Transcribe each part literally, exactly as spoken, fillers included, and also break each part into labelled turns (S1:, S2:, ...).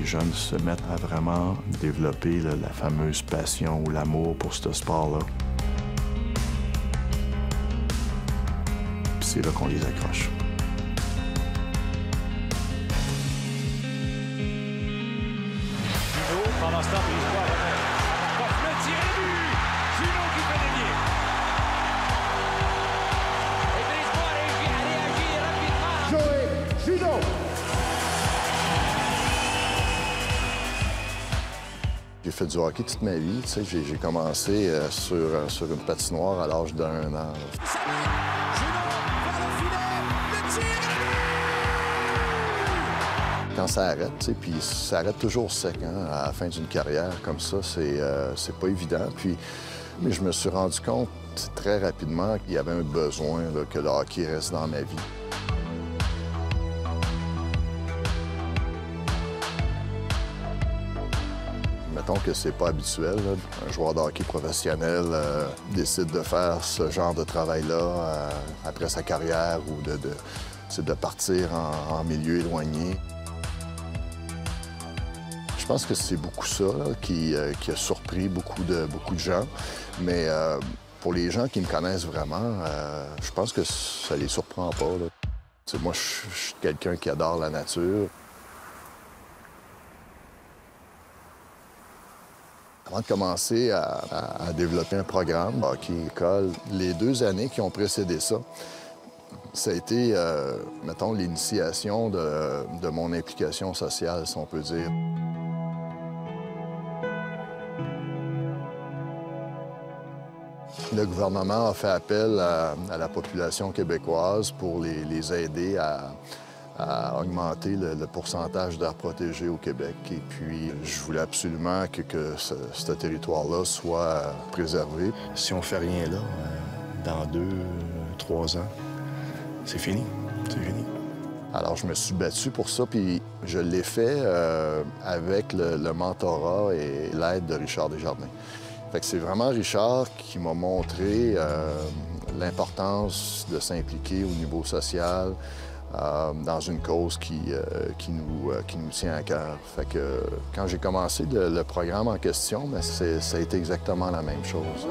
S1: jeunes se mettent à vraiment développer là, la fameuse passion ou l'amour pour ce sport-là. Puis c'est là qu'on les accroche.
S2: Juno, pendant ce temps, il se voit le tir et but! Juno qui fait dévier. Et Brisebois a réussi à réagir rapidement.
S3: Joey Juno!
S1: J'ai fait du hockey toute ma vie. Tu sais, j'ai, j'ai commencé euh, sur, euh, sur une patinoire à l'âge d'un an. Quand ça arrête, tu sais, puis ça arrête toujours sec, hein, à la fin d'une carrière comme ça, c'est, euh, c'est pas évident. Puis, mais je me suis rendu compte très rapidement qu'il y avait un besoin là, que le hockey reste dans ma vie. Mettons que c'est pas habituel, là. Un joueur de hockey professionnel euh, décide de faire ce genre de travail-là euh, après sa carrière ou de, de, de partir en, en milieu éloigné. Je pense que c'est beaucoup ça là, qui, euh, qui a surpris beaucoup de, beaucoup de gens. Mais euh, pour les gens qui me connaissent vraiment, euh, je pense que ça les surprend pas. Là. Tu sais, moi, je, je suis quelqu'un qui adore la nature. Avant de commencer à, à, à développer un programme hockey-école, les deux années qui ont précédé ça, ça a été, euh, mettons, l'initiation de, de mon implication sociale, si on peut dire. Le gouvernement a fait appel à, à la population québécoise pour les, les aider à, à augmenter le, le pourcentage d'aires protégées au Québec. Et puis, je voulais absolument que, que ce, ce territoire-là soit préservé.
S4: Si on fait rien là, dans deux, trois ans, c'est fini. C'est fini.
S1: Alors, je me suis battu pour ça, puis je l'ai fait euh, avec le, le mentorat et l'aide de Richard Desjardins. Fait que c'est vraiment Richard qui m'a montré euh, l'importance de s'impliquer au niveau social euh, dans une cause qui, euh, qui, nous, euh, qui nous tient à cœur. Fait que euh, quand j'ai commencé le, le programme en question, bien, c'est, ça a été exactement la même chose.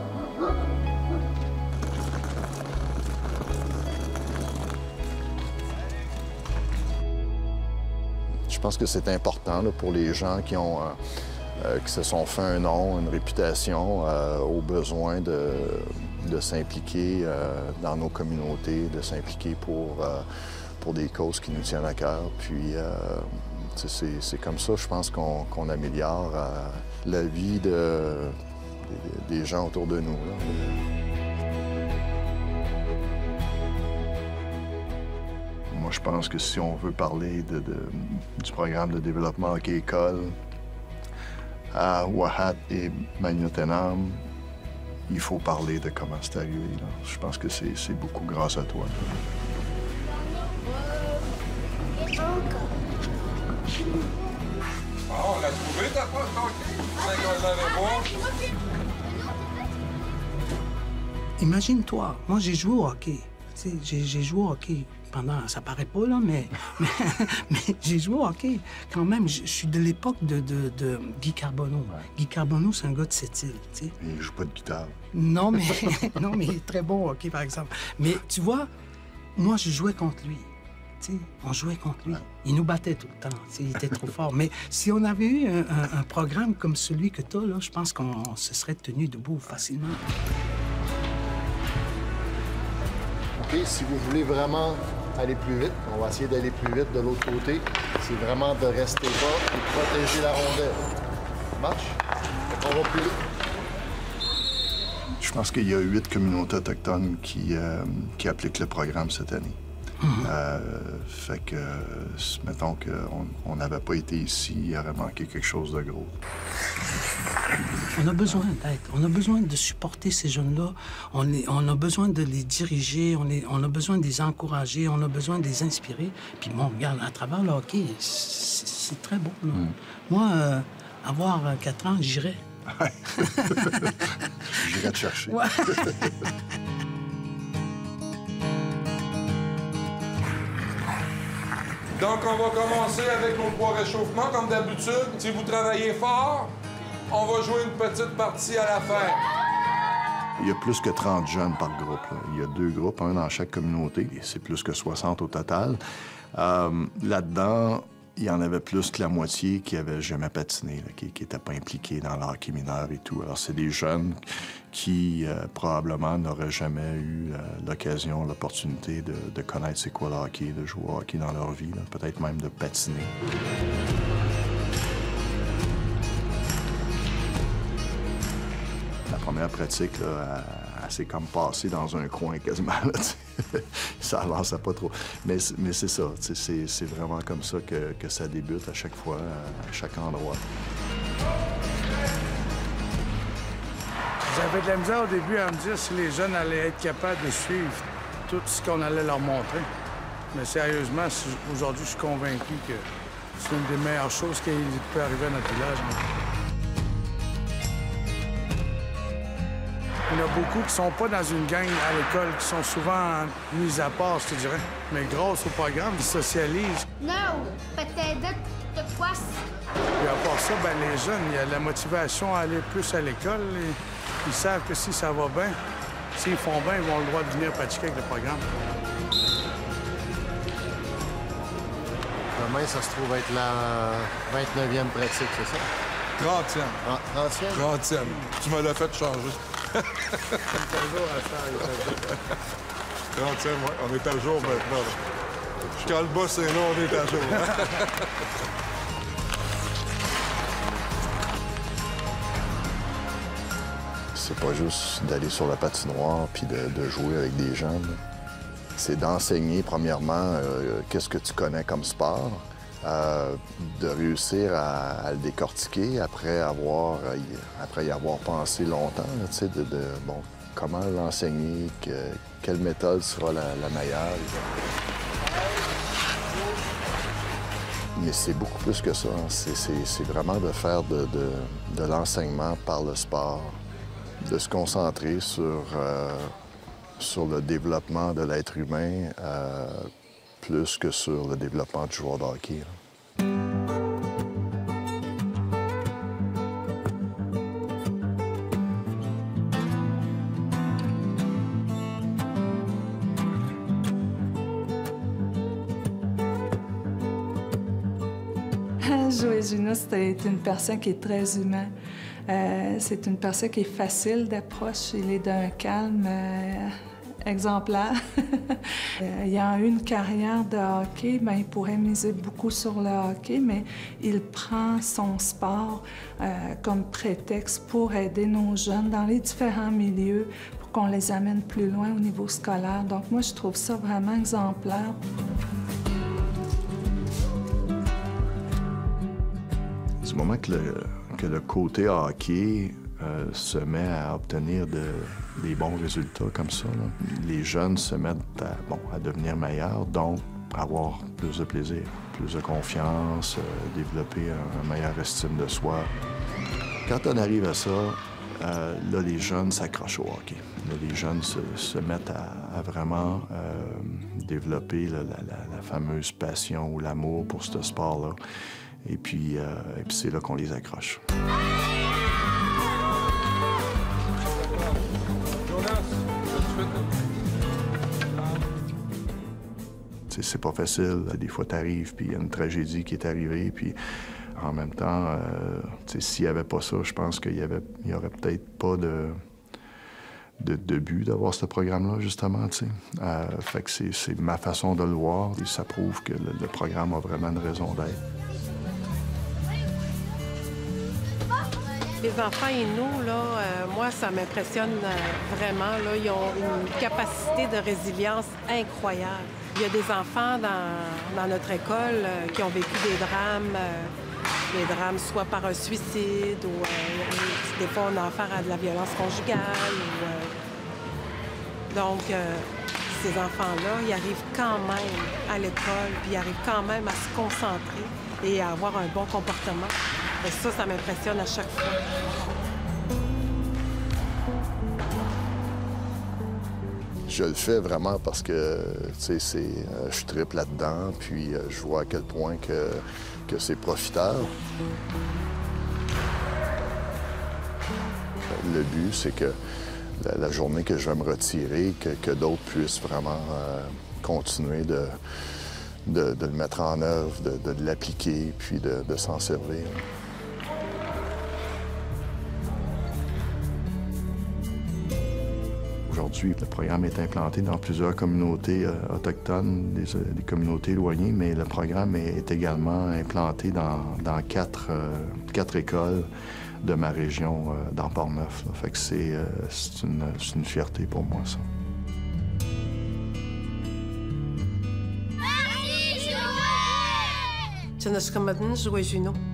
S1: Je pense que c'est important là, pour les gens qui ont... Euh, Euh, qui se sont fait un nom, une réputation, euh, au besoin de, de s'impliquer euh, dans nos communautés, de s'impliquer pour, euh, pour des causes qui nous tiennent à cœur. Puis euh, c'est, c'est comme ça, je pense, qu'on, qu'on améliore euh, la vie de, des, des gens autour de nous. Là. Moi, je pense que si on veut parler de, de, du programme de développement hockey-école, à Ouahat et Magnotenam, il faut parler de comment c'est arrivé. Là. Je pense que c'est, c'est beaucoup grâce à toi.
S5: Bon, on l'a trouvé, ta poste, OK?
S6: Imagine-toi, moi j'ai joué au hockey. J'ai, j'ai joué au hockey pendant, ça paraît pas là, mais, mais, mais j'ai joué au hockey quand même. Je, je suis de l'époque de, de, de Guy Carbonneau. Ouais. Guy Carbonneau, c'est un gars de cette île, tu sais.
S1: Il joue pas de guitare.
S6: Non, mais, non, mais il est très bon au hockey, par exemple. Mais tu vois, moi, je jouais contre lui. Tu sais, on jouait contre lui. Ouais. Il nous battait tout le temps. Tu sais, il était trop fort. Mais si on avait eu un, un, un programme comme celui que tu as, là, je pense qu'on se serait tenu debout facilement.
S3: OK, si vous voulez vraiment aller plus vite, on va essayer d'aller plus vite de l'autre côté. C'est vraiment de rester bas et protéger la rondelle. Marche? On va plus vite.
S1: Je pense qu'il y a huit communautés autochtones qui, euh, qui appliquent le programme cette année. Mm-hmm. euh, fait que, mettons qu'on n'avait pas été ici, il aurait manqué quelque chose de gros.
S6: On a besoin d'aide. On a besoin de supporter ces jeunes-là. On, est, on a besoin de les diriger. On, est, on a besoin de les encourager. On a besoin de les inspirer. Puis bon, regarde, à travers le hockey, c'est, c'est très beau. Là. Mm. Moi, euh, avoir quatre ans, j'irais.
S1: J'irais te chercher.
S6: Ouais.
S5: Donc, on va commencer avec nos trois réchauffements, comme d'habitude. Si vous travaillez fort, on va jouer une petite partie à la fin.
S1: Il y a plus que trente jeunes par groupe, là. Il y a deux groupes, un dans chaque communauté. C'est plus que soixante au total. Euh, là-dedans, il y en avait plus que la moitié qui n'avaient jamais patiné, là, qui n'étaient pas impliqués dans le hockey mineur et tout. Alors, c'est des jeunes qui, euh, probablement, n'auraient jamais eu euh, l'occasion, l'opportunité de, de connaître c'est quoi le hockey, de jouer au hockey dans leur vie, peut-être même de patiner. La première pratique, là, elle, elle s'est comme passée dans un coin quasiment, là, ça avançait pas trop. Mais, mais c'est ça, c'est vraiment comme ça que, que ça débute à chaque fois, à chaque endroit.
S7: J'avais de la misère au début à me dire si les jeunes allaient être capables de suivre tout ce qu'on allait leur montrer. Mais sérieusement, aujourd'hui, je suis convaincu que c'est une des meilleures choses qui peut arriver à notre village. Il y en a beaucoup qui ne sont pas dans une gang à l'école, qui sont souvent mis à part, je te dirais. Mais grâce au programme, ils socialisent.
S8: Non, peut-être de quoi.
S7: Et à part ça, ben, les jeunes, il y a de la motivation à aller plus à l'école. Ils savent que si ça va bien, s'ils font bien, ils vont avoir le droit de venir pratiquer avec le programme.
S3: Demain, ça se trouve être la vingt-neuvième pratique, c'est ça?
S5: trentième.
S3: Ah, trentième?
S5: trentième. Tu me l'as fait changer. trentième, oui. On est à jour maintenant. Quand le boss est là, on est à jour.
S1: C'est pas juste d'aller sur la patinoire puis de, de jouer avec des jeunes. C'est d'enseigner, premièrement, euh, qu'est-ce que tu connais comme sport, euh, de réussir à, à le décortiquer après, avoir, euh, après y avoir pensé longtemps, tu sais, de, de, bon, comment l'enseigner, que, quelle méthode sera la, la meilleure. Mais c'est beaucoup plus que ça. Hein. C'est vraiment de faire de, de, de l'enseignement par le sport, de se concentrer sur, euh, sur le développement de l'être humain euh, plus que sur le développement du joueur de hockey. Là.
S9: Joey Juno, c'est une personne qui est très humaine. Euh, c'est une personne qui est facile d'approche. Il est d'un calme euh, exemplaire. euh, il a eu une carrière de hockey. Bien, il pourrait miser beaucoup sur le hockey, mais il prend son sport euh, comme prétexte pour aider nos jeunes dans les différents milieux, pour qu'on les amène plus loin au niveau scolaire. Donc moi, je trouve ça vraiment exemplaire.
S1: Du moment que le, que le côté hockey euh, se met à obtenir de, des bons résultats comme ça, là, les jeunes se mettent à, bon, à devenir meilleurs, donc avoir plus de plaisir, plus de confiance, euh, développer une meilleure estime de soi. Quand on arrive à ça, euh, là, les jeunes s'accrochent au hockey. Là, les jeunes se, se mettent à, à vraiment euh, développer là, la, la, la fameuse passion ou l'amour pour ce sport-là. Et puis, euh, et puis c'est là qu'on les accroche. C'est pas facile. Des fois, t'arrives, puis il y a une tragédie qui est arrivée, puis en même temps, euh, s'il n'y avait pas ça, je pense qu'il y avait, il y aurait peut-être pas de, de, de but d'avoir ce programme-là, justement, tu sais. Euh, fait que c'est ma façon de le voir, et ça prouve que le, le programme a vraiment une raison d'être.
S10: Les enfants et nous, là, euh, moi, ça m'impressionne euh, vraiment. Là, ils ont une capacité de résilience incroyable. Il y a des enfants dans, dans notre école euh, qui ont vécu des drames, euh, des drames soit par un suicide ou euh, des fois on a affaire à de la violence conjugale. Ou, euh... Donc, euh, ces enfants-là, ils arrivent quand même à l'école, puis ils arrivent quand même à se concentrer et à avoir un bon comportement. Et ça, ça m'impressionne à chaque fois.
S1: Je le fais vraiment parce que, tu sais, euh, je tripe là-dedans, puis euh, je vois à quel point que, que c'est profiteur. Le but, c'est que la, la journée que je vais me retirer, que, que d'autres puissent vraiment euh, continuer de, de, de le mettre en œuvre, de, de l'appliquer, puis de, de s'en servir.
S4: Aujourd'hui, le programme est implanté dans plusieurs communautés euh, autochtones, des, des communautés éloignées, mais le programme est, est également implanté dans, dans quatre, euh, quatre écoles de ma région, euh, dans Port-Neuf. Fait que c'est euh, une, une fierté pour moi, ça.
S10: Tienes comme jouer Juno.